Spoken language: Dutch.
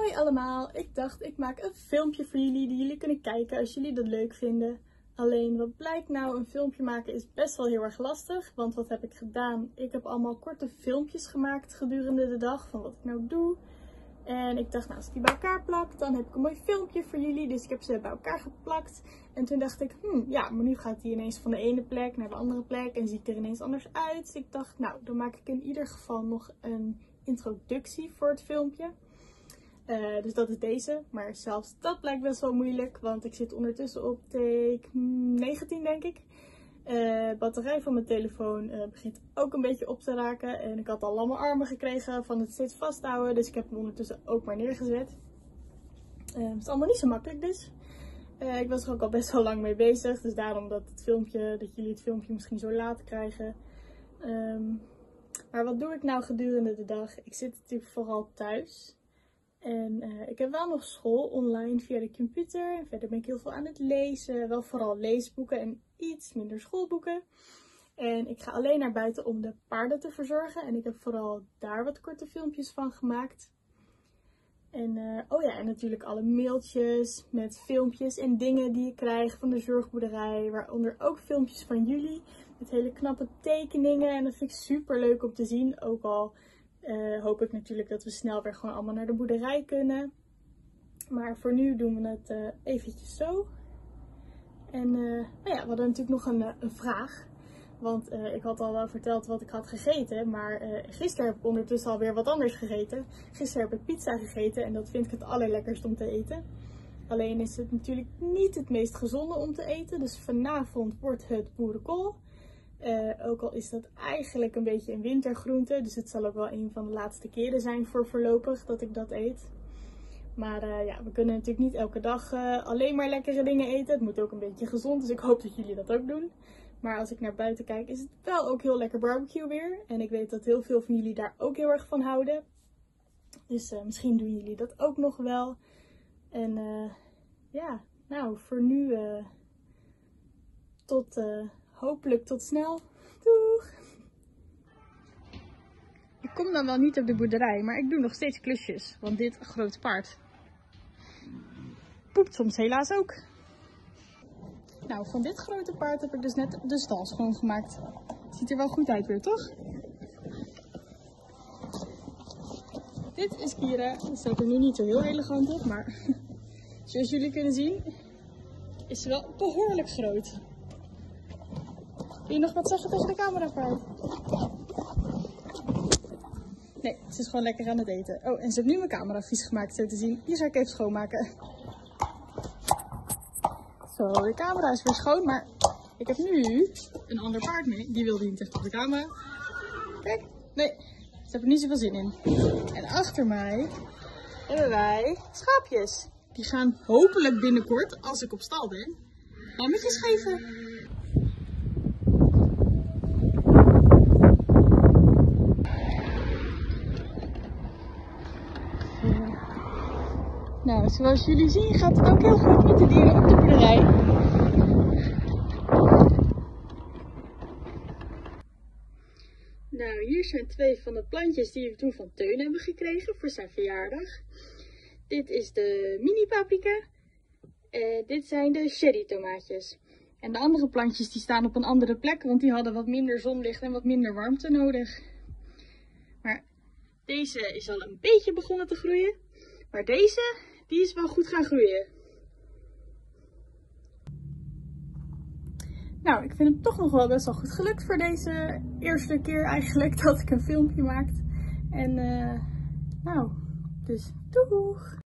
Hoi allemaal, ik dacht ik maak een filmpje voor jullie die jullie kunnen kijken als jullie dat leuk vinden. Alleen wat blijkt nou, een filmpje maken is best wel heel erg lastig, want wat heb ik gedaan? Ik heb allemaal korte filmpjes gemaakt gedurende de dag van wat ik nou doe. En ik dacht, nou, als ik die bij elkaar plak, dan heb ik een mooi filmpje voor jullie. Dus ik heb ze bij elkaar geplakt. En toen dacht ik, ja, maar nu gaat die ineens van de ene plek naar de andere plek en ziet er ineens anders uit. Dus ik dacht, nou, dan maak ik in ieder geval nog een introductie voor het filmpje. Dus dat is deze, maar zelfs dat blijkt best wel moeilijk, want ik zit ondertussen op take 19 denk ik. Batterij van mijn telefoon begint ook een beetje op te raken en ik had al lamme armen gekregen van het steeds vasthouden, dus ik heb hem ondertussen ook maar neergezet. Het is allemaal niet zo makkelijk dus. Ik was er ook al best wel lang mee bezig, dus daarom dat jullie het filmpje misschien zo laat krijgen. Maar wat doe ik nou gedurende de dag? Ik zit natuurlijk vooral thuis. En ik heb wel nog school online via de computer. Verder ben ik heel veel aan het lezen. Wel vooral leesboeken en iets minder schoolboeken. En ik ga alleen naar buiten om de paarden te verzorgen. En ik heb vooral daar wat korte filmpjes van gemaakt. En oh ja, en natuurlijk alle mailtjes met filmpjes en dingen die ik krijg van de zorgboerderij. Waaronder ook filmpjes van jullie. Met hele knappe tekeningen. En dat vind ik super leuk om te zien. Ook al hoop ik natuurlijk dat we snel weer gewoon allemaal naar de boerderij kunnen. Maar voor nu doen we het eventjes zo. En nou ja, we hadden natuurlijk nog een vraag. Want ik had al wel verteld wat ik had gegeten. Maar gisteren heb ik ondertussen alweer wat anders gegeten. Gisteren heb ik pizza gegeten en dat vind ik het allerlekkerst om te eten. Alleen is het natuurlijk niet het meest gezonde om te eten. Dus vanavond wordt het boerenkool. Ook al is dat eigenlijk een beetje een wintergroente. Dus het zal ook wel een van de laatste keren zijn voor voorlopig dat ik dat eet. Maar ja, we kunnen natuurlijk niet elke dag alleen maar lekkere dingen eten. Het moet ook een beetje gezond. Dus ik hoop dat jullie dat ook doen. Maar als ik naar buiten kijk is het wel ook heel lekker barbecue weer. En ik weet dat heel veel van jullie daar ook heel erg van houden. Dus misschien doen jullie dat ook nog wel. En ja, nou voor nu hopelijk tot snel. Doeg! Ik kom dan wel niet op de boerderij, maar ik doe nog steeds klusjes. Want dit grote paard poept soms helaas ook. Nou, van dit grote paard heb ik dus net de stal schoongemaakt. Ziet er wel goed uit weer, toch? Dit is Kira. Het staat er nu niet zo heel elegant op, maar zoals jullie kunnen zien is ze wel behoorlijk groot. Wil je nog wat zeggen tegen de camera, paard? Nee, ze is gewoon lekker aan het eten. Oh, en ze heeft nu mijn camera vies gemaakt, zo te zien. Hier zal ik even schoonmaken. Zo, de camera is weer schoon, maar ik heb nu een ander paard mee. Die wilde niet echt op de camera. Kijk, nee, ze hebben er niet zoveel zin in. En achter mij hebben wij schaapjes. Die gaan hopelijk binnenkort, als ik op stal ben, lammetjes geven. Nou, zoals jullie zien gaat het ook heel goed met de dieren op de boerderij. Nou, hier zijn twee van de plantjes die we toen van Teun hebben gekregen voor zijn verjaardag. Dit is de mini paprika. Dit zijn de cherry tomaatjes. En de andere plantjes die staan op een andere plek, want die hadden wat minder zonlicht en wat minder warmte nodig. Maar deze is al een beetje begonnen te groeien. Maar deze, die is wel goed gaan groeien. Nou, ik vind het toch nog wel best wel goed gelukt voor deze eerste keer eigenlijk dat ik een filmpje maak. En nou, dus doeg!